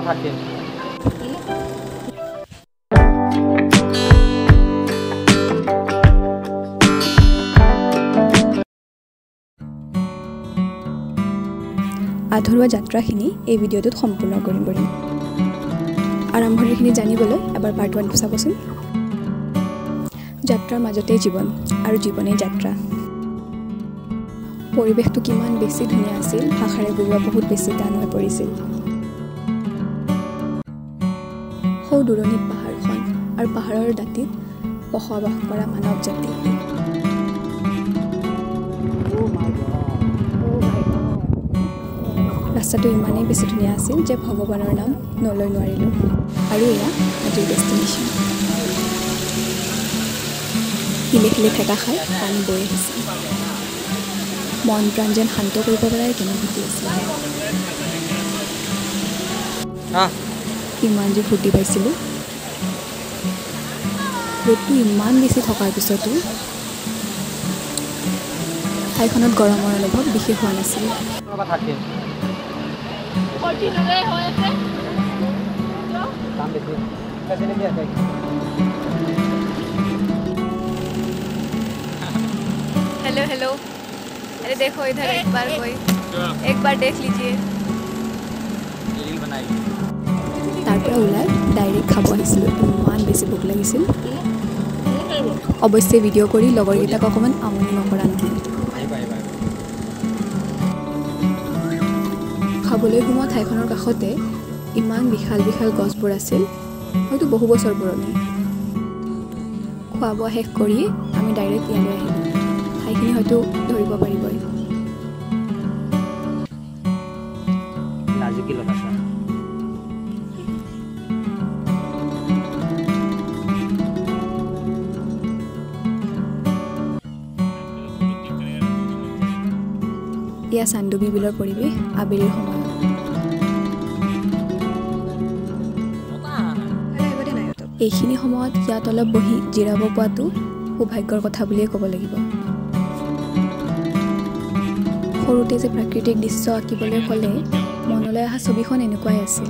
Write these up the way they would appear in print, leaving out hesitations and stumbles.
থাকিম আধৰুৱা যাত্ৰাখিনি এই ভিডিঅ'টোত সম্পূৰ্ণ কৰিম আৰম্ভণিখিনি জানিবলৈ এবাৰ পাৰ্ট 1 চাবচোন যাত্ৰাৰ মাজতে জীৱন আৰু জীৱনেই যাত্ৰা পৰিৱেশটো কিমান বেছি ধুনীয়া আছিল ভাষাৰে বুজোৱা বহুত বেছি টান হৈ পৰিছিল সৌ দূৰণিত পাহাৰখন আৰু পাহাৰৰ দাঁতিত বসবাস কৰা মানৱ জাতি ৰাস্তাটো ইমানেই বেছি ধুনীয়া আছিল যে ভগৱানৰ নাম নলৈ নোৱাৰিলোঁ আৰু এয়া আজিৰ ডেষ্টিনেশ্যন শিলে শিলে ঠেকা খাই পানী বৈ আহিছিল মন প্ৰাণ যেন শান্ত কৰিব পৰাই অনুভূতি আছিল ইমান যে ফূৰ্তি পাইছিলোঁ ৰ'দটো ইমান বেছি থকাৰ পিছতো ঠাইখনত গৰমৰ অনুভৱ বিশেষ হোৱা নাছিল हेलो हेलो अरे देखो इधर एक बार देख लीजिए তাৰ পৰা ওলাই ডাইৰেক্ট খাব আহিছিলোঁ ইমান বেছি ভোক লাগিছিল অৱশ্যে ভিডিঅ' কৰি লগৰকেইটাক অকণমান আমনি নকৰা নহয় খাবলৈ সোমোৱা ঠাইখনৰ কাষতে ইমান বিশাল বিশাল গছবোৰ আছিল হয়তো বহু বছৰ পুৰণি খোৱা বোৱা শেষ কৰি আমি ডাইৰেক্ট ইয়ালৈ আহিলোঁ ঠাইখিনি হয়তো ধৰিব পাৰিবই এয়া চান্দুবি বিলৰ পৰিৱেশ আবেলিৰ সময়ত এইখিনি সময়ত ইয়াত অলপ বহি জিৰাব পোৱাটো সৌভাগ্যৰ কথা বুলিয়ে ক'ব লাগিব সৰুতে যে প্ৰাকৃতিক দৃশ্য আঁকিবলৈ ক'লে মনলৈ অহা ছবিখন এনেকুৱাই আছিল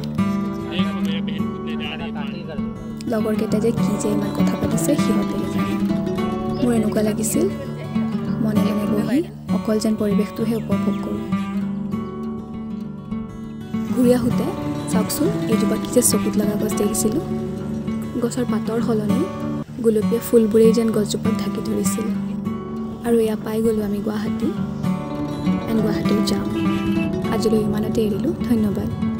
লগৰকেইটা যে কি যে ইমান কথা পাতিছে সিহঁতেহে জানে মোৰ এনেকুৱা লাগিছিল মনে মনে বহি অকল যেন পৰিৱেশটোহে উপভোগ কৰোঁ ঘূৰি আহোঁতে চাওকচোন এইজোপা কি যে চকুত লগা গছ দেখিছিলোঁ গছৰ পাতৰ সলনি গোলপীয়া ফুলবোৰেই যেন গছজোপাক ঢাকি ধৰিছিল আৰু এয়া পাই গ'লোঁ আমি গুৱাহাটী এণ্ড গুৱাহাটীৰ যাম আজিলৈ ইমানতে এৰিলোঁ ধন্যবাদ